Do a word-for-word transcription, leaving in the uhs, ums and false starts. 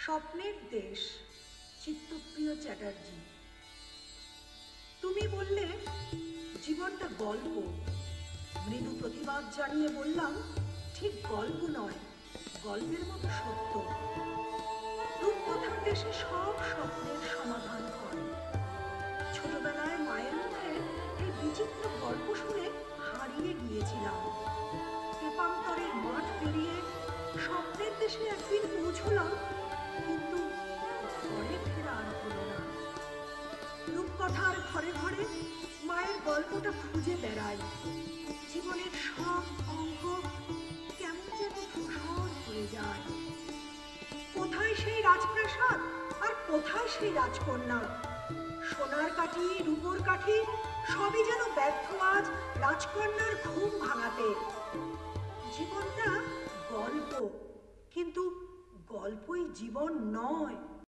স্বপ্নের দেশ, চিত্তপ্রিয় চ্যাটার্জি। তুমি বললে জীবনটা গল্প। মৃদু প্রতিবাদ জানিয়ে বললাম, ঠিক গল্প নয়, গল্পের মতো সত্য। রূপকথার দেশে সব স্বপ্নের সমাধান হয়। ছোটবেলায় মায়ের মুখে এই বিচিত্র গল্প শুনে হারিয়ে গিয়েছিলাম। তেপান্তরের মাঠ পেরিয়ে স্বপ্নের দেশে একদিন পৌঁছলাম, কিন্তু ঘরে ফেরা আর হলো না। রূপকথার ঘরে ঘরে মায়ের গল্পটা খুঁজে বেড়াই। জীবনের সব অঙ্গ কেমন যেন ধূসর হয়ে যায়। কোথায় সেই রাজপ্রাসাদ আর কোথায় সেই রাজকন্যা? সোনার কাঠি, রূপোর কাঠি সবই যেন ব্যর্থ আজ রাজকন্যার ঘুম ভাঙাতে। জীবনটা গল্প, কিন্তু গল্পই জীবন নয়।